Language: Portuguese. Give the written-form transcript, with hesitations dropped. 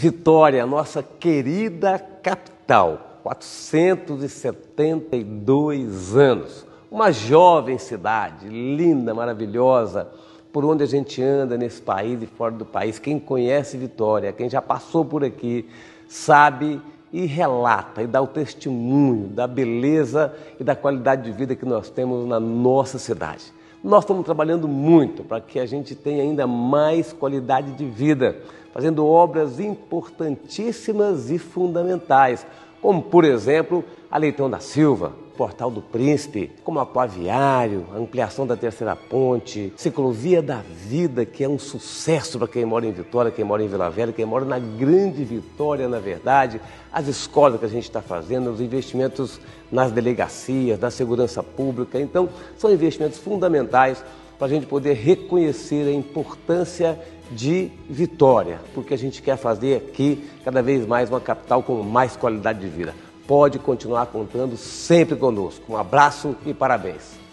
Vitória, nossa querida capital, 472 anos, uma jovem cidade, linda, maravilhosa, por onde a gente anda nesse país e fora do país. Quem conhece Vitória, quem já passou por aqui, sabe e relata e dá o testemunho da beleza e da qualidade de vida que nós temos na nossa cidade. Nós estamos trabalhando muito para que a gente tenha ainda mais qualidade de vida, fazendo obras importantíssimas e fundamentais, como, por exemplo, a Leitão da Silva, Portal do Príncipe, como Aquaviário, a ampliação da Terceira Ponte, Ciclovia da Vida, que é um sucesso para quem mora em Vitória, quem mora em Vila Velha, quem mora na Grande Vitória, na verdade, as escolas que a gente está fazendo, os investimentos nas delegacias, na segurança pública. Então, são investimentos fundamentais para a gente poder reconhecer a importância de Vitória, porque a gente quer fazer aqui cada vez mais uma capital com mais qualidade de vida. Pode continuar contando sempre conosco. Um abraço e parabéns.